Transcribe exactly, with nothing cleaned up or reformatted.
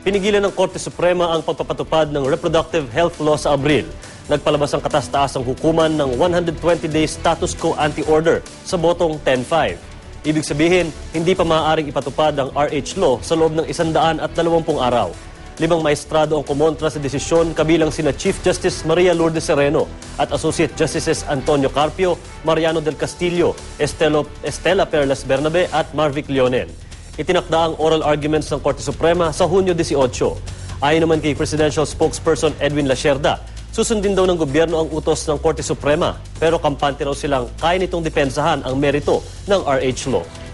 Pinigilan ng Korte Suprema ang pagpapatupad ng reproductive health law sa Abril. Nagpalabas ang kataas-taasang hukuman ng one hundred twenty days status quo anti-order sa botong ten five. Ibig sabihin, hindi pa maaaring ipatupad ang R H law sa loob ng isandaan at dalawampung araw. Limang maestrado ang kumontra sa desisyon, kabilang sina Chief Justice Maria Lourdes Sereno at Associate Justices Antonio Carpio, Mariano del Castillo, Estelo, Estela Perlas Bernabe at Marvic Leonen. Itinakda ang oral arguments ng Korte Suprema sa Hunyo eighteen. Ayon naman kay Presidential Spokesperson Edwin Lacerda, susundin daw ng gobyerno ang utos ng Korte Suprema, pero kampante raw silang kaya nitong depensahan ang merito ng R H law.